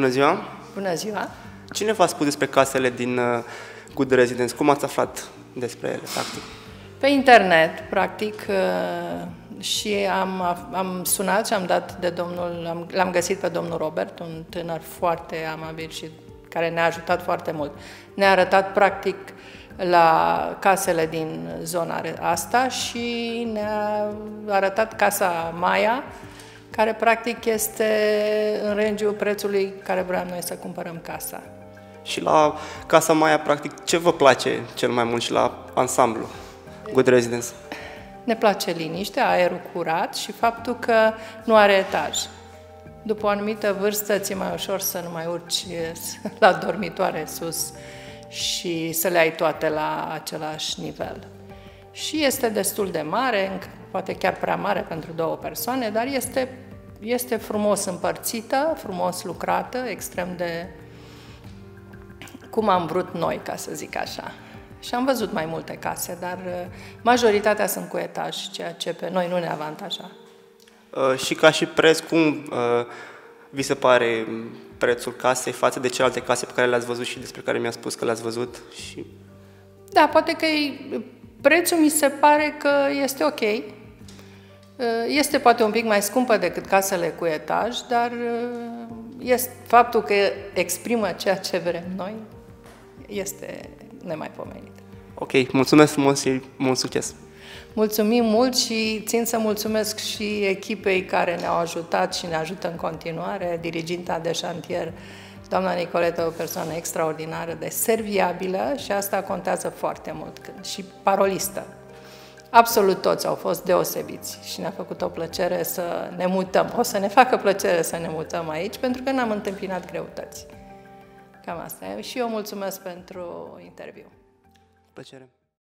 Bună ziua! Bună ziua! Cine v-a spus despre casele din Good Residence? Cum ați aflat despre ele, practic? Pe internet, practic, și am sunat și am dat de l-am găsit pe domnul Robert, un tânăr foarte amabil și care ne-a ajutat foarte mult. Ne-a arătat, practic, la casele din zona asta și ne-a arătat casa Maya, care practic este în range-ul prețului care vreau noi să cumpărăm casa. Și la Casa Maya, practic, ce vă place cel mai mult și la ansamblu Good Residence? Ne place liniștea, aerul curat și faptul că nu are etaj. După o anumită vârstă, ți-e mai ușor să nu mai urci la dormitoare sus și să le ai toate la același nivel. Și este destul de mare, poate chiar prea mare pentru două persoane, dar este frumos împărțită, frumos lucrată, extrem de cum am vrut noi, ca să zic așa. Și am văzut mai multe case, dar majoritatea sunt cu etaj, ceea ce pe noi nu ne avantaja. Și ca și preț, cum vi se pare prețul casei față de celelalte case pe care le-ați văzut și despre care mi-a spus că le-ați văzut? Da, poate că prețul mi se pare că este ok. Este poate un pic mai scumpă decât casele cu etaj, dar faptul că exprimă ceea ce vrem noi este nemaipomenit. Ok, mulțumesc frumos și mult succes! Mulțumim mult și țin să mulțumesc și echipei care ne-au ajutat și ne ajută în continuare, diriginta de șantier, doamna Nicoleta, o persoană extraordinară, de serviabilă și asta contează foarte mult, și parolistă. Absolut toți au fost deosebiți și ne-a făcut o plăcere să ne mutăm. O să ne facă plăcere să ne mutăm aici, pentru că n-am întâmpinat greutăți. Cam asta e. Și eu mulțumesc pentru interviu. Plăcere!